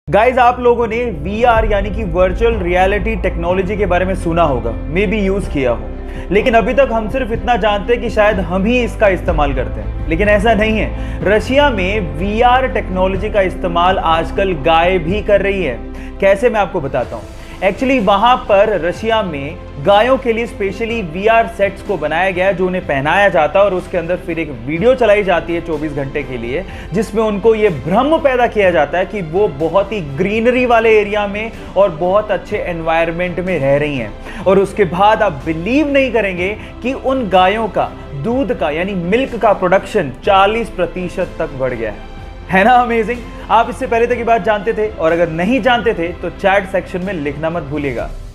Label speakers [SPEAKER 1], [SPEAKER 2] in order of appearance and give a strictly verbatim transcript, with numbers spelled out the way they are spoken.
[SPEAKER 1] Guys आप लोगों ने वी आर यानी कि वर्चुअल रियलिटी टेक्नोलॉजी के बारे में सुना होगा, मे बी यूज किया हो, लेकिन अभी तक हम सिर्फ इतना जानते हैं कि शायद हम ही इसका इस्तेमाल करते हैं, लेकिन ऐसा नहीं है। रशिया में वी आर टेक्नोलॉजी का इस्तेमाल आजकल गाय भी कर रही है। कैसे, मैं आपको बताता हूँ। एक्चुअली वहां पर रशिया में गायों के लिए स्पेशली वी आर सेट्स को बनाया गया है, जो उन्हें पहनाया जाता है और उसके अंदर फिर एक वीडियो चलाई जाती है चौबीस घंटे के लिए, जिसमें उनको ये भ्रम पैदा किया जाता है कि वो बहुत ही ग्रीनरी वाले एरिया में और बहुत अच्छे एनवायरनमेंट में रह रही हैं। और उसके बाद आप बिलीव नहीं करेंगे कि उन गायों का दूध का यानी मिल्क का प्रोडक्शन चालीस प्रतिशत तक बढ़ गया है। है ना अमेजिंग। आप इससे पहले तक ये बात जानते थे, और अगर नहीं जानते थे तो चैट सेक्शन में लिखना मत भूलिएगा।